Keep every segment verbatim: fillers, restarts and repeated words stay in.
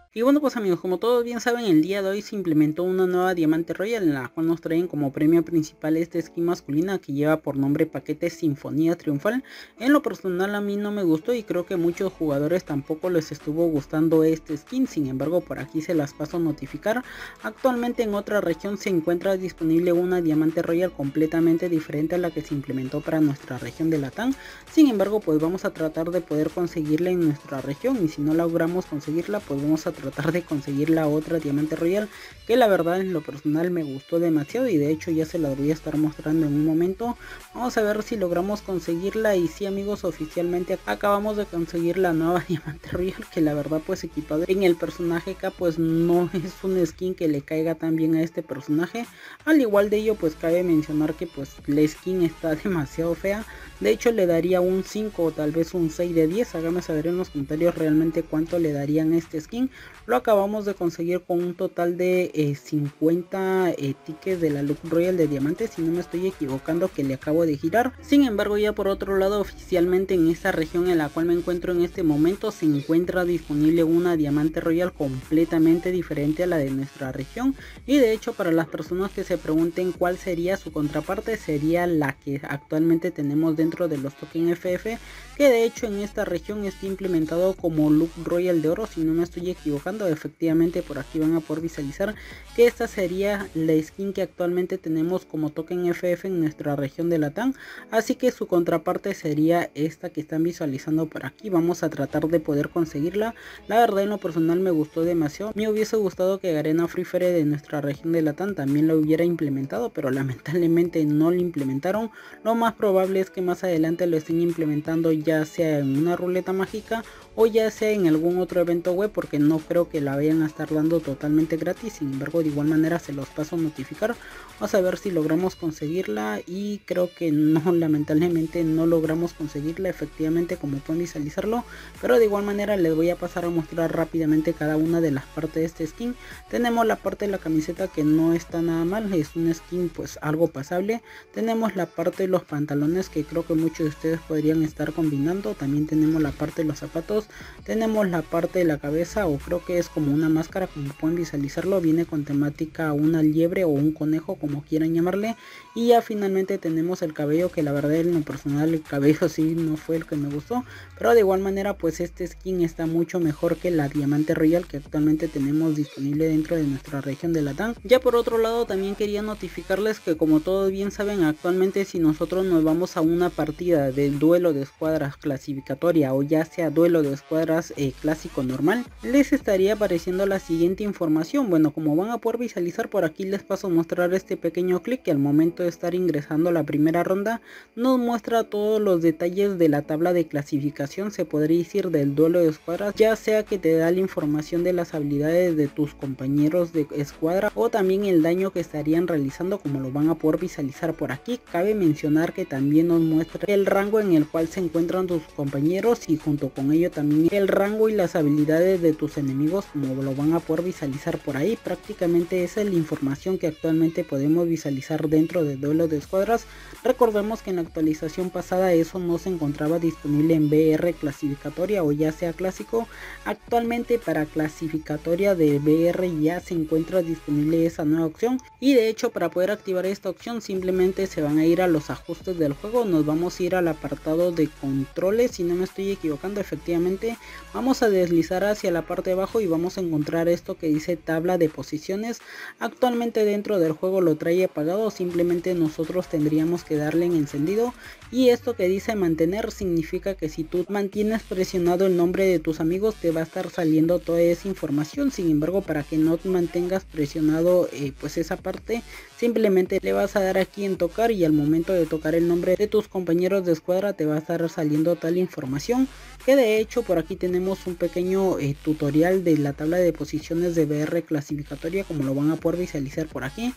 Y bueno, pues amigos, como todos bien saben, el día de hoy se implementó una nueva Diamante Royal en la cual nos traen como premio principal esta skin masculina que lleva por nombre Paquete Sinfonía Triunfal. En lo personal a mí no me gustó y creo que muchos jugadores tampoco les estuvo gustando este skin, sin embargo por aquí se las paso a notificar. Actualmente en otra región se encuentra disponible una Diamante Royal completamente diferente a la que se implementó para nuestra región de Latam. Sin embargo pues vamos a tratar de poder conseguirla en nuestra región y si no logramos conseguirla pues vamos a tratar de conseguir la otra Diamante Royal, que la verdad en lo personal me gustó demasiado y de hecho ya se la voy a estar mostrando en un momento. Vamos a ver si logramos conseguirla y sí amigos, oficialmente acabamos de conseguir la nueva Diamante Royal, que la verdad pues equipado en el personaje K pues no es un skin que le caiga tan bien a este personaje. Al igual de ello pues cabe mencionar que pues la skin está demasiado fea. De hecho le daría un cinco o tal vez un seis de diez. Háganme saber en los comentarios realmente cuánto le darían a este skin. Lo acabamos de conseguir con un total de eh, cincuenta eh, tickets de la Look Royal de diamante, si no me estoy equivocando, que le acabo de girar. Sin embargo ya por otro lado, oficialmente en esta región en la cual me encuentro en este momento se encuentra disponible una Diamante Royal completamente diferente a la de nuestra región. Y de hecho para las personas que se pregunten cuál sería su contraparte, sería la que actualmente tenemos dentro de los tokens F F, que de hecho en esta región está implementado como Look Royal de oro, si no me estoy equivocando. Efectivamente por aquí van a poder visualizar que esta sería la skin que actualmente tenemos como token F F en nuestra región de Latam, así que su contraparte sería esta que están visualizando por aquí. Vamos a tratar de poder conseguirla. La verdad en lo personal me gustó demasiado, me hubiese gustado que Garena Free Fire de nuestra región de Latam también lo hubiera implementado, pero lamentablemente no lo implementaron. Lo más probable es que más adelante lo estén implementando, ya sea en una ruleta mágica o ya sea en algún otro evento web, porque no creo que la vayan a estar dando totalmente gratis. Sin embargo de igual manera se los paso a notificar. Vamos a ver si logramos conseguirla y creo que no, lamentablemente no logramos conseguirla efectivamente como pueden visualizarlo, pero de igual manera les voy a pasar a mostrar rápidamente cada una de las partes de este skin. Tenemos la parte de la camiseta que no está nada mal, es un skin pues algo pasable. Tenemos la parte de los pantalones que creo que muchos de ustedes podrían estar combinando. También tenemos la parte de los zapatos, tenemos la parte de la cabeza, o creo que es como una máscara como pueden visualizarlo, viene con temática una liebre o un conejo como quieran llamarle. Y ya finalmente tenemos el cabello, que la verdad en lo personal el cabello sí no fue el que me gustó, pero de igual manera pues este skin está mucho mejor que la Diamante Royal que actualmente tenemos disponible dentro de nuestra región de Latam. Ya por otro lado también quería notificarles que como todos bien saben, actualmente si nosotros nos vamos a una partida del duelo de escuadras clasificatoria o ya sea duelo de escuadras eh, clásico normal, les estaría apareciendo la siguiente información. Bueno, como van a poder visualizar por aquí, les paso a mostrar este pequeño clic que al momento de estar ingresando a la primera ronda nos muestra todos los detalles de la tabla de clasificación, se podría decir, del duelo de escuadras, ya sea que te da la información de las habilidades de tus compañeros de escuadra o también el daño que estarían realizando, como lo van a poder visualizar por aquí. Cabe mencionar que también nos muestra el rango en el cual se encuentran tus compañeros y junto con ello también el rango y las habilidades de tus enemigos, como lo van a poder visualizar por ahí. Prácticamente esa es la información que actualmente podemos visualizar dentro de duelo de escuadras. Recordemos que en la actualización pasada eso no se encontraba disponible en V R clasificatoria o ya sea clásico. Actualmente para clasificatoria de V R ya se encuentra disponible esa nueva opción, y de hecho para poder activar esta opción simplemente se van a ir a los ajustes del juego, nos vamos a ir al apartado de controles, si no me estoy equivocando. Efectivamente vamos a deslizar hacia la parte de abajo y vamos a encontrar esto que dice tabla de posiciones. Actualmente dentro del juego lo trae apagado, simplemente nosotros tendríamos que darle en encendido, y esto que dice mantener significa que si tú mantienes presionado el nombre de tus amigos te va a estar saliendo toda esa información. Sin embargo, para que no mantengas presionado eh, pues esa parte, simplemente le vas a dar aquí en tocar y al momento de tocar el nombre de tus compañeros de escuadra te va a estar saliendo tal información, que de hecho por aquí tenemos un pequeño eh, tutorial de la tabla de posiciones de V R clasificatoria, como lo van a poder visualizar por aquí. Vamos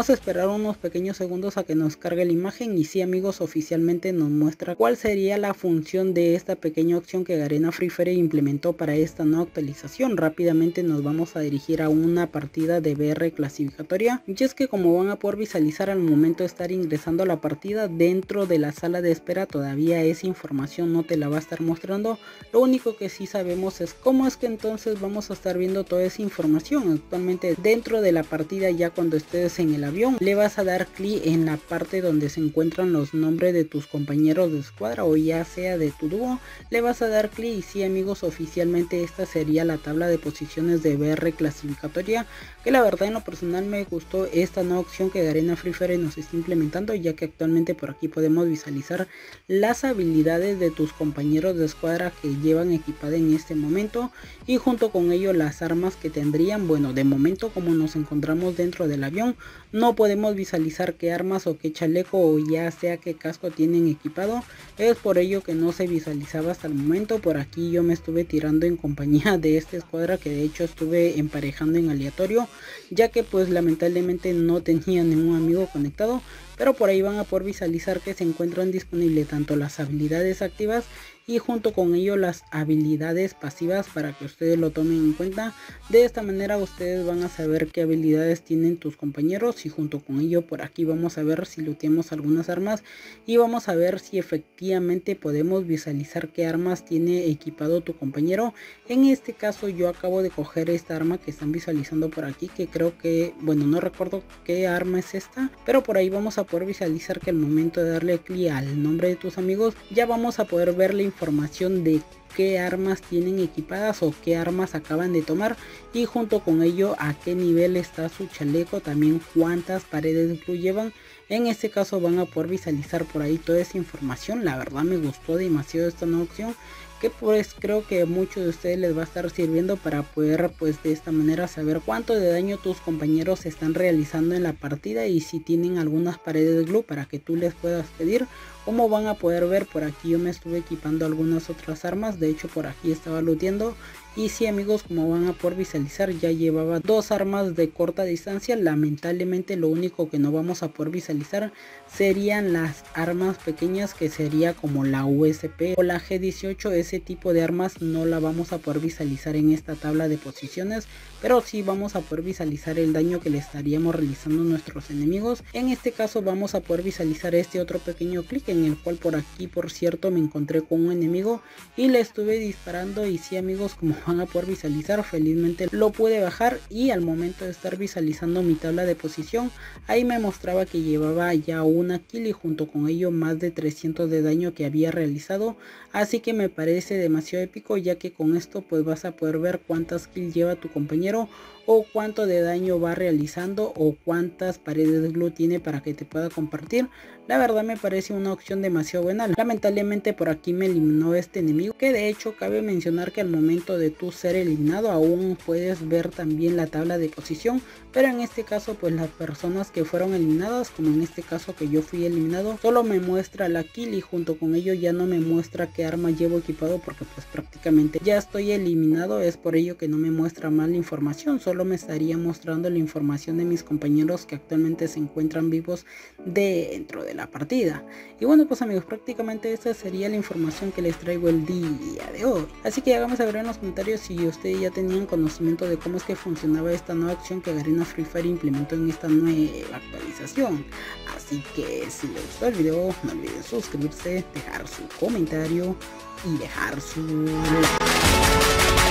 Vamos a esperar unos pequeños segundos a que nos cargue la imagen y sí amigos, oficialmente nos muestra cuál sería la función de esta pequeña opción que Garena Free Fire implementó para esta nueva actualización. Rápidamente nos vamos a dirigir a una partida de V R clasificatoria, y es que como van a poder visualizar al momento de estar ingresando a la partida, dentro de la sala de espera todavía esa información no te la va a estar mostrando. Lo único que sí sabemos es cómo es que entonces vamos a estar viendo toda esa información. Actualmente dentro de la partida, ya cuando estés en el avión, le vas a dar clic en la parte donde se encuentran los nombres de tus compañeros de escuadra o ya sea de tu dúo, le vas a dar clic y sí amigos, oficialmente esta sería la tabla de posiciones de V R clasificatoria, que la verdad en lo personal me gustó esta nueva opción que Garena Free Fire nos está implementando, ya que actualmente por aquí podemos visualizar las habilidades de tus compañeros de escuadra que llevan equipada en este momento y junto con ello las armas que tendrían. Bueno, de momento como nos encontramos dentro del avión no podemos visualizar qué armas o qué chaleco o ya sea qué casco tienen equipado, es por ello que no se visualizaba hasta el momento. Por aquí yo me estuve tirando en compañía de esta escuadra que de hecho estuve emparejando en aleatorio, ya que pues lamentablemente no tenía ningún amigo conectado, pero por ahí van a poder visualizar que se encuentran disponibles tanto las habilidades activas y junto con ello las habilidades pasivas para que ustedes lo tomen en cuenta. De esta manera ustedes van a saber qué habilidades tienen tus compañeros y junto con ello por aquí vamos a ver si looteamos algunas armas y vamos a ver si efectivamente podemos visualizar qué armas tiene equipado tu compañero. En este caso yo acabo de coger esta arma que están visualizando por aquí, que creo que, bueno, no recuerdo qué arma es esta, pero por ahí vamos a poder visualizar que al momento de darle clic al nombre de tus amigos ya vamos a poder ver la información de qué armas tienen equipadas o qué armas acaban de tomar y junto con ello a qué nivel está su chaleco, también cuántas paredes de glue llevan. En este caso van a poder visualizar por ahí toda esa información. La verdad me gustó demasiado esta nueva opción, que pues creo que a muchos de ustedes les va a estar sirviendo para poder pues de esta manera saber cuánto de daño tus compañeros están realizando en la partida y si tienen algunas paredes de glue para que tú les puedas pedir. Como van a poder ver por aquí yo me estuve equipando algunas otras armas, de hecho por aquí estaba looteando y sí amigos, como van a poder visualizar ya llevaba dos armas de corta distancia. Lamentablemente lo único que no vamos a poder visualizar serían las armas pequeñas, que sería como la U S P o la G dieciocho. Ese tipo de armas no la vamos a poder visualizar en esta tabla de posiciones, pero sí vamos a poder visualizar el daño que le estaríamos realizando a nuestros enemigos. En este caso vamos a poder visualizar este otro pequeño clic en el cual por aquí por cierto me encontré con un enemigo y le estuve disparando y sí amigos, como van a poder visualizar, felizmente lo pude bajar y al momento de estar visualizando mi tabla de posición ahí me mostraba que llevaba ya una kill y junto con ello más de trescientos de daño que había realizado, así que me parece demasiado épico, ya que con esto pues vas a poder ver cuántas kills lleva tu compañero o cuánto de daño va realizando o cuántas paredes de glue tiene para que te pueda compartir. La verdad me parece una opción demasiado buena. Lamentablemente por aquí me eliminó este enemigo, que de hecho cabe mencionar que al momento de tú ser eliminado aún puedes ver también la tabla de posición, pero en este caso pues las personas que fueron eliminadas, como en este caso que yo fui eliminado, solo me muestra la kill y junto con ello ya no me muestra qué arma llevo equipado porque pues prácticamente ya estoy eliminado. Es por ello que no me muestra más la información, solo me estaría mostrando la información de mis compañeros que actualmente se encuentran vivos dentro de la partida. Y bueno pues amigos, prácticamente esta sería la información que les traigo el día de hoy, así que háganme saber en los comentarios si ustedes ya tenían conocimiento de cómo es que funcionaba esta nueva acción que Garena Free Fire implementó en esta nueva actualización. Así que si les gustó el video no olviden suscribirse, dejar su comentario y dejar su like.